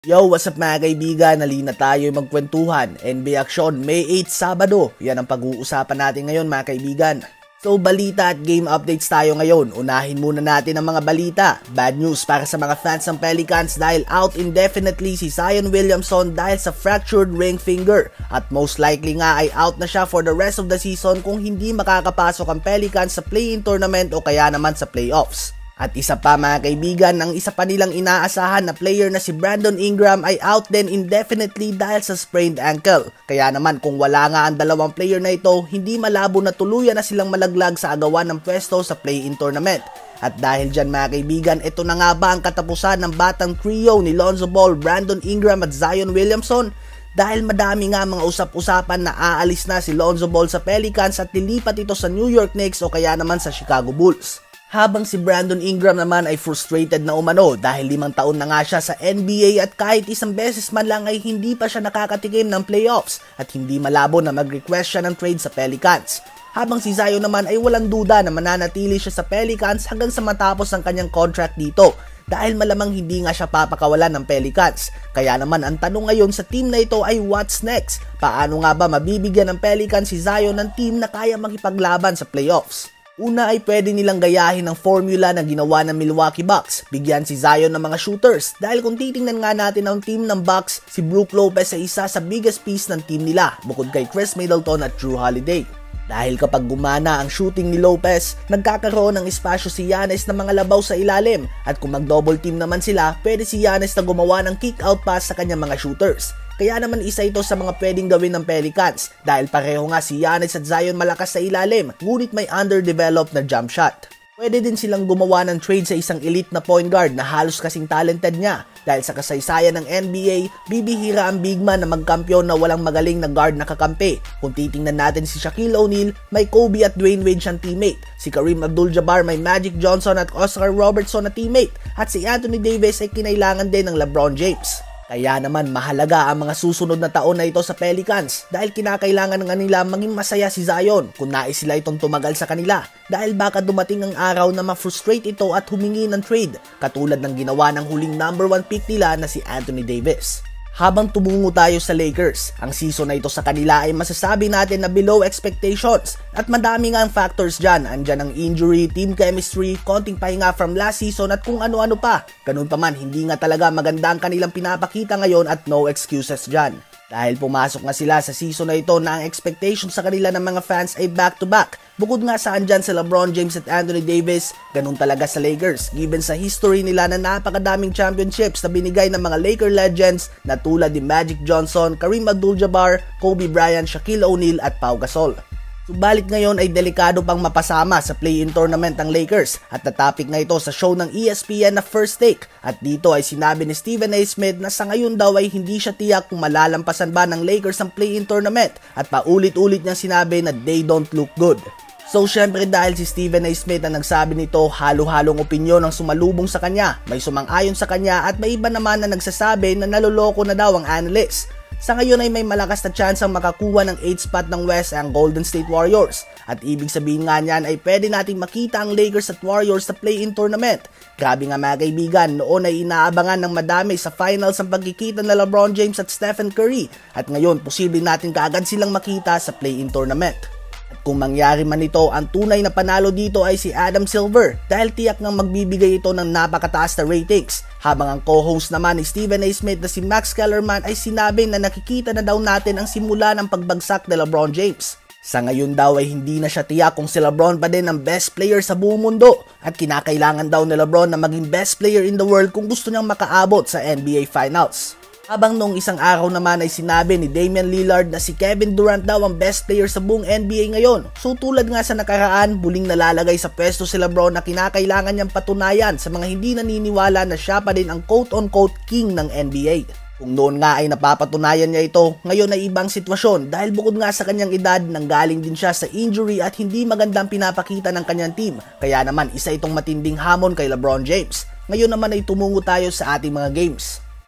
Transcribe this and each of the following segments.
Yo, what's up mga kaibigan? Halina tayo magkwentuhan. NBA aksyon, May 8, Sabado. Yan ang pag-uusapan natin ngayon mga kaibigan. So balita at game updates tayo ngayon. Unahin muna natin ang mga balita. Bad news para sa mga fans ng Pelicans dahil out indefinitely si Zion Williamson dahil sa fractured ring finger. At most likely nga ay out na siya for the rest of the season kung hindi makakapasok ang Pelicans sa play-in tournament o kaya naman sa playoffs. At isa pa mga kaibigan, ang isa pa nilang inaasahan na player na si Brandon Ingram ay out din indefinitely dahil sa sprained ankle. Kaya naman kung wala nga ang dalawang player na ito, hindi malabo na tuluyan na silang malaglag sa agawan ng pwesto sa play-in tournament. At dahil dyan mga kaibigan, ito na nga ba ang katapusan ng batang trio ni Lonzo Ball, Brandon Ingram at Zion Williamson? Dahil madami nga mga usap-usapan na aalis na si Lonzo Ball sa Pelicans at lilipat ito sa New York Knicks o kaya naman sa Chicago Bulls. Habang si Brandon Ingram naman ay frustrated na umano dahil 5 taon na nga siya sa NBA at kahit isang beses man lang ay hindi pa siya nakakatikim ng playoffs at hindi malabo na mag-request siya ng trade sa Pelicans. Habang si Zion naman ay walang duda na mananatili siya sa Pelicans hanggang sa matapos ang kanyang contract dito dahil malamang hindi nga siya papakawalan ng Pelicans. Kaya naman ang tanong ngayon sa team na ito ay what's next? Paano nga ba mabibigyan ng Pelicans si Zion ng team na kaya makipaglaban sa playoffs? Una ay pwede nilang gayahin ang formula na ginawa ng Milwaukee Bucks. Bigyan si Zion ng mga shooters dahil kung titingnan nga natin ang team ng Bucks, si Brook Lopez ay isa sa biggest piece ng team nila bukod kay Chris Middleton at Drew Holiday. Dahil kapag gumana ang shooting ni Lopez, nagkakaroon ng espasyo si Giannis ng mga labaw sa ilalim at kung mag-double team naman sila, pwede si Giannis na gumawa ng kick-out pass sa kanyang mga shooters. Kaya naman isa ito sa mga pwedeng gawin ng Pelicans dahil pareho nga si Giannis at Zion malakas sa ilalim ngunit may underdeveloped na jump shot. Pwede din silang gumawa ng trade sa isang elite na point guard na halos kasing talented niya dahil sa kasaysayan ng NBA, bibihira ang big man na magkampiyon na walang magaling na guard na kakampi. Kung titingnan natin si Shaquille O'Neal, may Kobe at Dwayne Wade siyang teammate. Si Kareem Abdul-Jabbar may Magic Johnson at Oscar Robertson na teammate. At si Anthony Davis ay kinailangan din ng Lebron James. Kaya naman mahalaga ang mga susunod na taon na ito sa Pelicans dahil kinakailangan nga nila maging masaya si Zion kung nais sila itong tumagal sa kanila dahil baka dumating ang araw na ma-frustrate ito at humingi ng trade katulad ng ginawa ng huling number 1 pick nila na si Anthony Davis. Habang tumungo tayo sa Lakers, ang season na ito sa kanila ay masasabi natin na below expectations at madami nga ang factors dyan. Andyan ang injury, team chemistry, konting pahinga from last season at kung ano-ano pa. Ganun pa man, hindi nga talaga maganda ang kanilang pinapakita ngayon at no excuses dyan. Dahil pumasok nga sila sa season na ito na ang expectations sa kanila ng mga fans ay back-to-back. Bukod nga sa andyan sa Lebron James at Anthony Davis, ganun talaga sa Lakers given sa history nila na napakadaming championships na binigay ng mga Laker legends na tulad ni Magic Johnson, Kareem Abdul-Jabbar, Kobe Bryant, Shaquille O'Neal at Pau Gasol. Subalit ngayon ay delikado pang mapasama sa play-in tournament ang Lakers at natapik nga ito sa show ng ESPN na First Take at dito ay sinabi ni Stephen A. Smith na sa ngayon daw ay hindi siya tiyak kung malalampasan ba ng Lakers ang play-in tournament at paulit-ulit niyang sinabi na they don't look good. So syempre dahil si Stephen A. Smith ang nagsabi nito, halo-halong opinyon ang sumalubong sa kanya, may sumang-ayon sa kanya at may iba naman na nagsasabi na naloloko na daw ang analyst. Sa ngayon ay may malakas na chance ang makakuha ng 8th spot ng West ang Golden State Warriors. At ibig sabihin nga niyan ay pwede nating makita ang Lakers at Warriors sa play-in tournament. Grabe nga mga kaibigan, noon ay inaabangan ng madami sa finals ang pagkikita na Lebron James at Stephen Curry. At ngayon, posible natin kaagad silang makita sa play-in tournament. At kung mangyari man ito, ang tunay na panalo dito ay si Adam Silver dahil tiyak ngang magbibigay ito ng napakataas na ratings. Habang ang co-host naman ni Stephen A. Smith na si Max Kellerman ay sinabi na nakikita na daw natin ang simula ng pagbagsak ni Lebron James. Sa ngayon daw ay hindi na siya tiyak kung si Lebron pa din ang best player sa buong mundo at kinakailangan daw ni Lebron na maging best player in the world kung gusto niyang makaabot sa NBA Finals. Habang noong isang araw naman ay sinabi ni Damian Lillard na si Kevin Durant daw ang best player sa buong NBA ngayon. So tulad nga sa nakaraan, muling nalalagay sa pwesto si Lebron na kinakailangan niyang patunayan sa mga hindi naniniwala na siya pa din ang quote-unquote king ng NBA. Kung noon nga ay napapatunayan niya ito, ngayon ay ibang sitwasyon dahil bukod nga sa kanyang edad, nanggaling din siya sa injury at hindi magandang pinapakita ng kanyang team. Kaya naman isa itong matinding hamon kay Lebron James. Ngayon naman ay tumungo tayo sa ating mga games.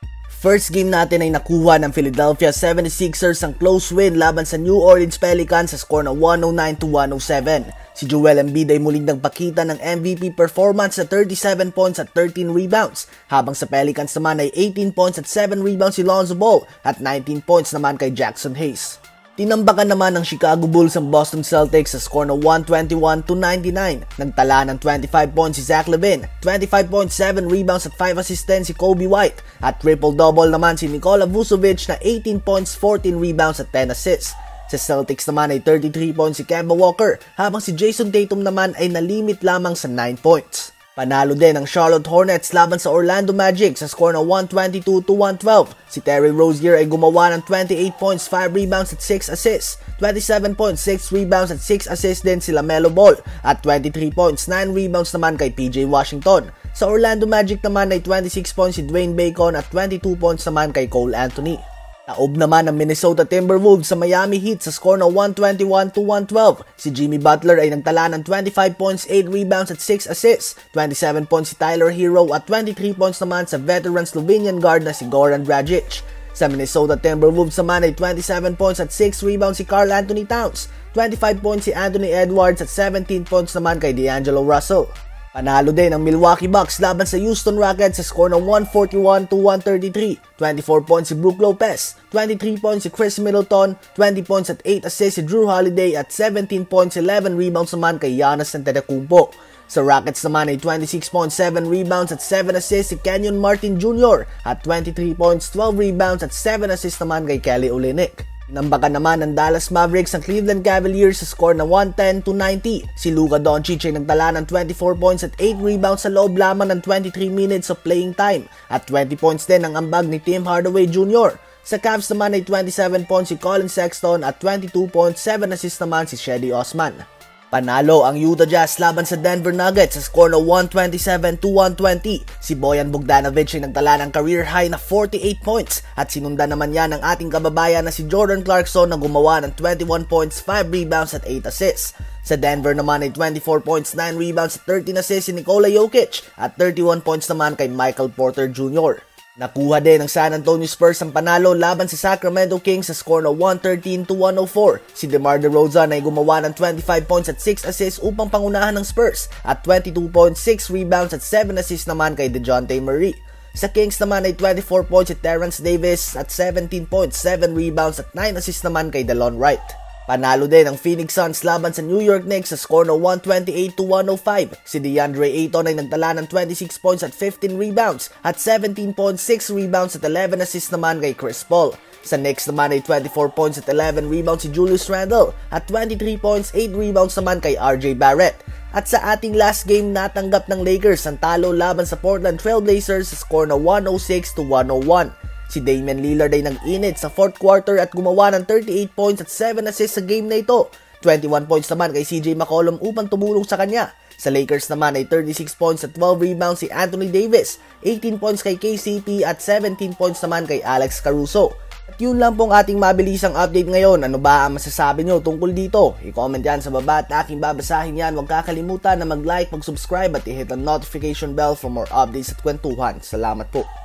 First game natin ay nakuha ng Philadelphia 76ers ang close win laban sa New Orleans Pelicans sa score na 109-107. Si Joel Embiid ay muling nagpakita ng MVP performance sa 37 points at 13 rebounds, habang sa Pelicans naman ay 18 points at 7 rebounds si Lonzo Ball at 19 points naman kay Jackson Hayes. Tinambakan naman ng Chicago Bulls ang Boston Celtics sa score na 121-99. Nagtala ng 25 points si Zach LaVine, 25.7 rebounds at 5 assists din si Kobe White, at triple-double naman si Nikola Vucevic na 18 points, 14 rebounds at 10 assists. Sa Celtics naman ay 33 points si Kemba Walker, habang si Jason Tatum naman ay nalimit lamang sa 9 points. Panalo din ang Charlotte Hornets laban sa Orlando Magic sa score na 122-112. Si Terry Rozier ay gumawa ng 28 points, 5 rebounds at 6 assists. 27.6 rebounds at 6 assists din si LaMelo Ball at 23 points, 9 rebounds naman kay PJ Washington. Sa Orlando Magic naman ay 26 points si Dwayne Bacon at 22 points naman kay Cole Anthony. Taob naman ng Minnesota Timberwolves sa Miami Heat sa score na 121-112. Si Jimmy Butler ay nagtala ng 25 points, 8 rebounds at 6 assists. 27 points si Tyler Hero at 23 points naman sa veteran Slovenian guard na si Goran Dragic. Sa Minnesota Timberwolves naman ay 27 points at 6 rebounds si Karl Anthony Towns. 25 points si Anthony Edwards at 17 points naman kay D'Angelo Russell. Panalo din ang Milwaukee Bucks laban sa Houston Rockets sa score ng 141-133. 24 points si Brook Lopez, 23 points si Chris Middleton, 20 points at 8 assists si Drew Holiday at 17 points, 11 rebounds naman kay Giannis Antetokounmpo. Sa Rockets naman ay 26.7 rebounds at 7 assists si Kenyon Martin Jr. at 23 points, 12 rebounds at 7 assists naman kay Kelly Olynyk. Nambakan naman ng Dallas Mavericks ang Cleveland Cavaliers sa score na 110-90. Si Luka Doncic ay nagtala ng 24 points at 8 rebounds sa loob lamang ng 23 minutes of playing time at 20 points din ang ambag ni Tim Hardaway Jr. Sa Cavs naman ay 27 points si Colin Sexton at 22 points, 7 assists naman si Cedi Osman. Panalo ang Utah Jazz laban sa Denver Nuggets sa score na 127-120. Si Bojan Bogdanovic ay nagtala ng career high na 48 points at sinundan naman yan ng ating kababayan na si Jordan Clarkson na gumawa ng 21 points, 5 rebounds at 8 assists. Sa Denver naman ay 24 points, 9 rebounds at 13 assists si Nikola Jokic at 31 points naman kay Michael Porter Jr. Nakuha din ng San Antonio Spurs ang panalo laban sa Sacramento Kings sa score na 113-104. Si DeMar DeRozan ay gumawa ng 25 points at 6 assists upang pangunahan ng Spurs at 22.6 rebounds at 7 assists naman kay DeJounte Murray. Sa Kings naman ay 24 points si Terrence Davis at 17 points, 7 rebounds at 9 assists naman kay Delon Wright. Panalo din ang Phoenix Suns laban sa New York Knicks sa score na 128-105. Si DeAndre Ayton ay nagtala ng 26 points at 15 rebounds at 17.6 rebounds at 11 assists naman kay Chris Paul. Sa Knicks naman ay 24 points at 11 rebounds si Julius Randle at 23 points, 8 rebounds naman kay RJ Barrett. At sa ating last game, natanggap ng Lakers ang talo laban sa Portland Trail Blazers sa score na 106-101. Si Damian Lillard ay nag-init sa 4th quarter at gumawa ng 38 points at 7 assists sa game na ito. 21 points naman kay CJ McCollum upang tumulong sa kanya. Sa Lakers naman ay 36 points at 12 rebounds si Anthony Davis, 18 points kay KCP at 17 points naman kay Alex Caruso. At yun lang pong ating mabilisang update ngayon. Ano ba ang masasabi nyo tungkol dito? I-comment yan sa baba at aking babasahin yan. Huwag kakalimutan na mag-like, mag-subscribe at i-hit ang notification bell for more updates at kwentuhan. Salamat po.